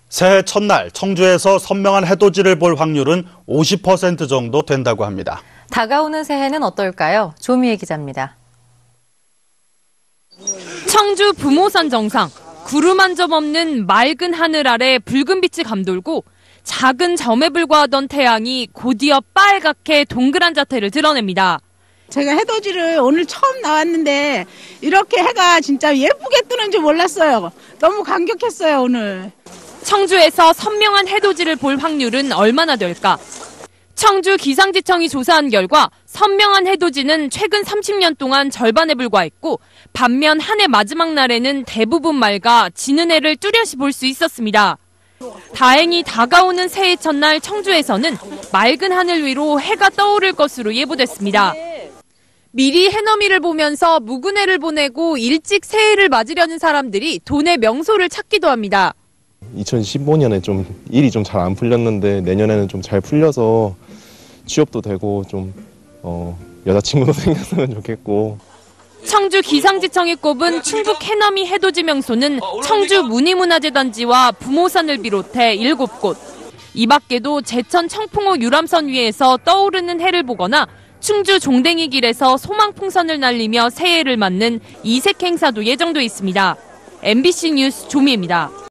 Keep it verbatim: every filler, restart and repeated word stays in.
새해 첫날 청주에서 선명한 해돋이를 볼 확률은 오십 퍼센트 정도 된다고 합니다. 다가오는 새해는 어떨까요? 조미애 기자입니다. 청주 부모산 정상, 구름 한 점 없는 맑은 하늘 아래 붉은 빛이 감돌고 작은 점에 불과하던 태양이 곧이어 빨갛게 동그란 자태를 드러냅니다. 제가 해돋이를 오늘 처음 나왔는데 이렇게 해가 진짜 예쁘게 뜨는 줄 몰랐어요. 너무 감격했어요, 오늘. 청주에서 선명한 해돋이를 볼 확률은 얼마나 될까? 청주 기상지청이 조사한 결과 선명한 해돋이는 최근 삼십 년 동안 절반에 불과했고 반면 한 해 마지막 날에는 대부분 맑아 지는 해를 뚜렷이 볼 수 있었습니다. 다행히 다가오는 새해 첫날 청주에서는 맑은 하늘 위로 해가 떠오를 것으로 예보됐습니다. 미리 해넘이를 보면서 묵은 해를 보내고 일찍 새해를 맞으려는 사람들이 돈의 명소를 찾기도 합니다. 이천십오 년에 좀 일이 좀 잘 안 풀렸는데 내년에는 좀 잘 풀려서 취업도 되고 좀 어, 여자친구도 생겼으면 좋겠고. 청주 기상지청이 꼽은 충북 해넘이 해돋이 명소는 청주 문희문화재단지와 부모산을 비롯해 일곱 곳. 이 밖에도 제천 청풍호 유람선 위에서 떠오르는 해를 보거나 충주 종댕이 길에서 소망풍선을 날리며 새해를 맞는 이색 행사도 예정돼 있습니다. 엠비씨 뉴스 조미애입니다.